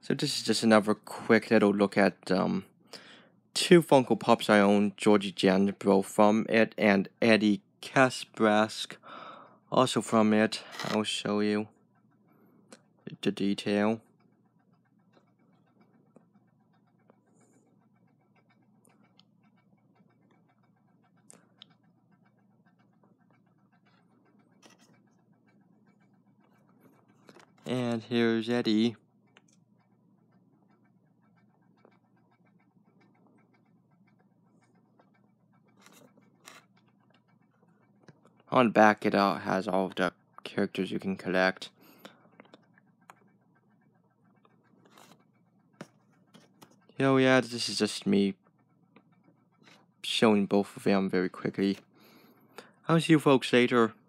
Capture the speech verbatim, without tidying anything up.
So this is just another quick little look at um, two Funko Pops I own, Georgie Denbrough from it, and Eddie Kaspbrak also from it. I'll show you the detail. And here's Eddie. On the back, it uh, has all of the characters you can collect. Oh yeah, this is just me showing both of them very quickly. I'll see you folks later.